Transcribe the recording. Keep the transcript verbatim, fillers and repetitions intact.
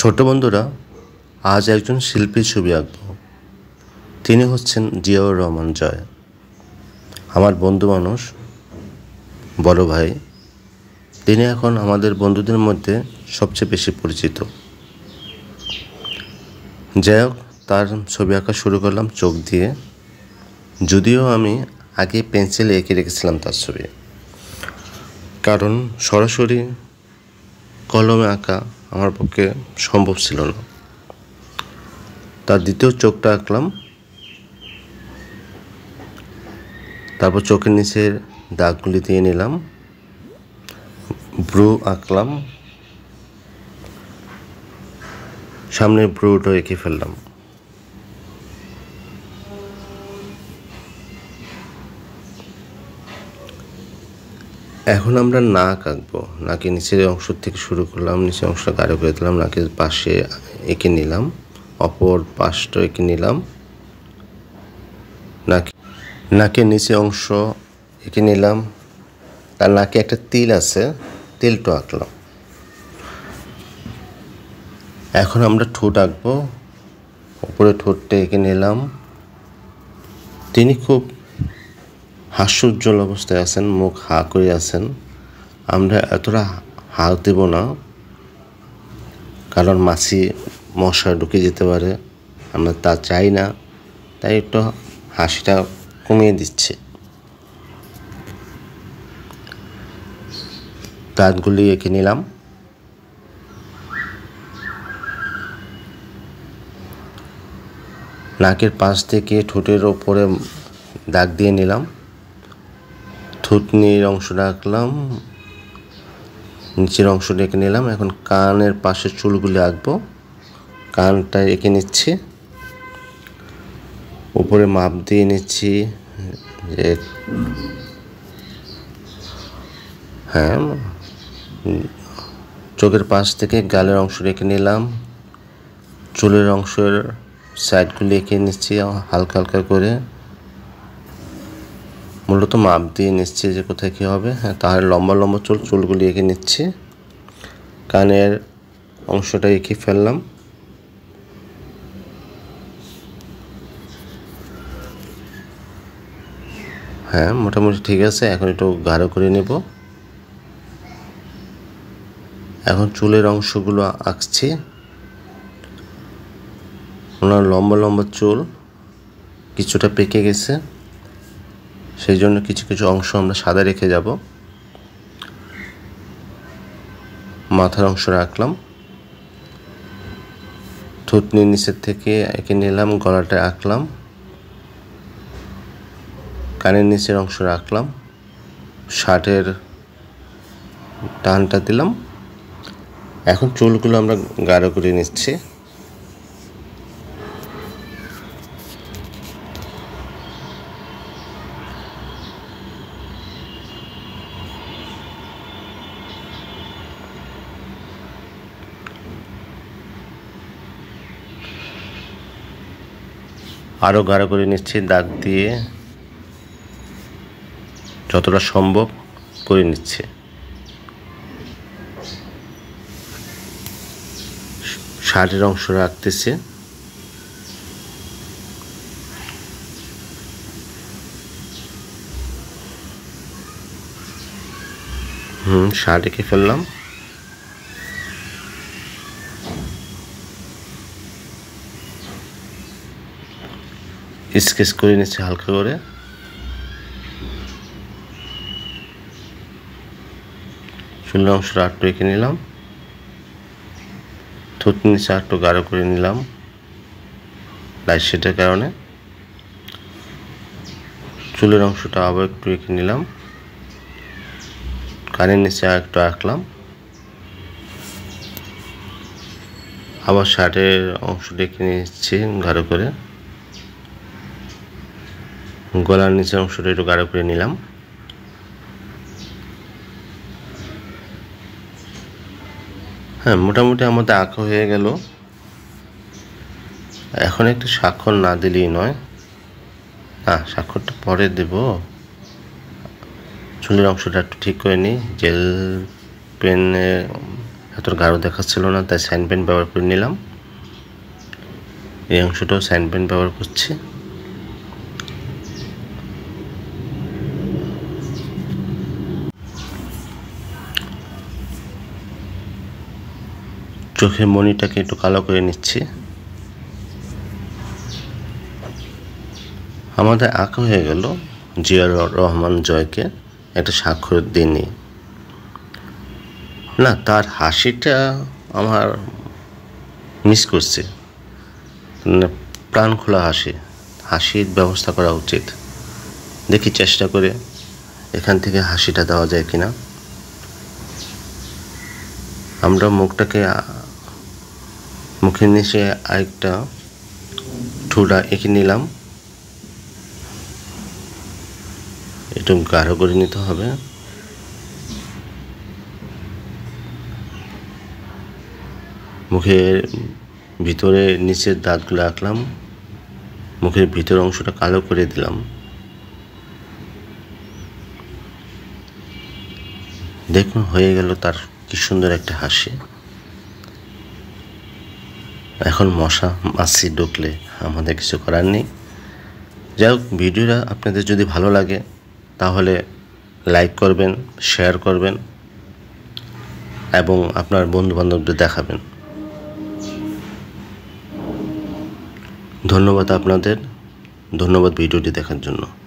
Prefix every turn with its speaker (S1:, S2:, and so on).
S1: ছোট বন্ধুরা, আজ একজন শিল্পীর ছবি আঁকব। তিনি হচ্ছেন জিয়াউর রহমান জয়। আমার বন্ধু মানুষ, বড় ভাই। তিনি এখন আমাদের বন্ধুদের মধ্যে সবচেয়ে বেশি পরিচিত। যাই হোক, তার ছবি আঁকা শুরু করলাম চোখ দিয়ে। যদিও আমি আগে পেন্সিলে এঁকে রেখেছিলাম তার ছবি, কারণ সরাসরি কলমে আঁকা আমার পক্ষে সম্ভব ছিল না। তার দ্বিতীয় চোখটা আঁকলাম, তারপর চোখের নিচের দাগগুলি দিয়ে নিলাম, ব্রু আঁকলাম, সামনের ব্রুটা এঁকে ফেললাম। এখন আমরা নাক আঁকবো। নাকের নিচের অংশ থেকে শুরু করলাম, নিচের অংশটা গাঢ় করে দিলাম, নাকের পাশে এঁকে নিলাম, অপর পাশটা এঁকে নিলাম, নাক নাকের নিচে অংশ এঁকে নিলাম। তার নাকে একটা তিল আছে, তিলটা আঁকলাম। এখন আমরা ঠোঁট আঁকবো। উপরে ঠোঁটটা এঁকে নিলাম। তিনি খুব হাস্যোজ্জ্বল অবস্থায় আছেন, মুখ হা করে আছেন। আমরা এতটা হা দেব না, কারণ মাছি মশা ঢুকে যেতে পারে, আমরা তা চাই না। তাই একটু হাসিটা কমিয়ে দিচ্ছে। দাঁতগুলি এঁকে নিলাম। নাকের পাশ থেকে ঠোঁটের ওপরে দাগ দিয়ে নিলাম। থুতনির অংশটা আঁকলাম, নিচের অংশটা এঁকে নিলাম। এখন কানের পাশে চুলগুলি আঁকবো। কানটা এঁকে নিচ্ছি, উপরে মাপ দিয়ে নিচ্ছি যে হ্যাঁ, চোখের পাশ থেকে গালের অংশ এঁকে নিলাম। চুলের অংশের সাইডগুলি এঁকে নিচ্ছি হালকা হালকা করে, মূলত মাপ দিয়ে নিচ্ছি যে কোথায় কী হবে। হ্যাঁ, তাহলে লম্বা লম্বা চুল চুলগুলি এঁকে নিচ্ছি। কানের অংশটা এঁকে ফেললাম। হ্যাঁ, মোটামুটি ঠিক আছে। এখন একটু গাঢ় করে নেব। এখন চুলের অংশগুলো আঁকছি। ওনার লম্বা লম্বা চুল কিছুটা পেকে গেছে, সেই জন্য কিছু কিছু অংশ আমরা সাদা রেখে যাব। মাথার অংশ রাখলাম। থুতনির নিচের থেকে এঁকে নিলাম, গলাটা আঁকলাম, কানের নিচের অংশ রাখলাম, শার্টের টানটা দিলাম। এখন চুলগুলো আমরা গাঢ় করে নিচ্ছি। আরও গাঢ় করে নিচ্ছি, দাগ দিয়ে যতটা সম্ভব করে নিচ্ছে। শার্টের অংশ রাখতেছে। হুম শার্ট এঁকে ফেললাম। স্কেচ করে নিচ্ছে হালকা করে। চুলের অংশটা আটটু এঁকে নিলাম। থুতনি নিচে আটটু গাঢ় করে নিলাম লাইট শেডের কারণে। চুলের অংশটা আবার একটু এঁকে নিলাম। কানের নিচে আর একটু আঁকলাম। আবার শার্টের অংশটা এঁকে নিচ্ছি গাঢ় করে। গলার নিচের অংশটা একটু গাঢ় করে নিলাম। হ্যাঁ, মোটামুটি আমাদের আঁকা হয়ে গেল। এখন একটু স্বাক্ষর না দিলেই নয়। না, স্বাক্ষরটা পরে দেব। চুলের অংশটা একটু ঠিক করে নিই। জেল পেনে এত গাঢ় দেখাচ্ছিল না, তাই সাইন পেন ব্যবহার করে নিলাম। এই অংশটাও সাইন পেন ব্যবহার করছি। চোখের মণিটাকে একটু কালো করে নিচ্ছি। আমাদের আঁকা হয়ে গেল জিয়া রহমান জয়কে একটা স্বাক্ষর দিইনি। না, তার হাসিটা আমার মিস করছে, প্রাণ খোলা হাসি, হাসির ব্যবস্থা করা উচিত। দেখি চেষ্টা করে এখান থেকে হাসিটা দেওয়া যায় কিনা। আমরা মুখটাকে মুখের নিচে আরেকটা ঠোঁটা এঁকে নিলাম, একটু গাঢ় করে নিতে হবে। মুখের ভিতরে নিচের দাঁতগুলো আঁকলাম, মুখের ভিতর অংশটা কালো করে দিলাম। দেখুন হয়ে গেল তার কি সুন্দর একটা হাসি। এখন মশা মাছি ঢুকলে আমাদের কিছু করার নেই। যাই হোক, ভিডিওটা আপনাদের যদি ভালো লাগে তাহলে লাইক করবেন, শেয়ার করবেন এবং আপনার বন্ধুবান্ধবদের দেখাবেন। ধন্যবাদ আপনাদের, ধন্যবাদ ভিডিওটি দেখার জন্য।